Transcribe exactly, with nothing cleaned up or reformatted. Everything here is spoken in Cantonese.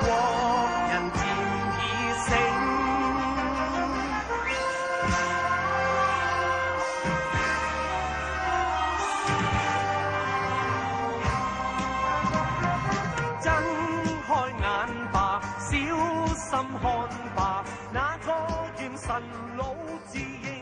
國人漸已醒。睜開眼吧，小心看吧，那個元神老自認。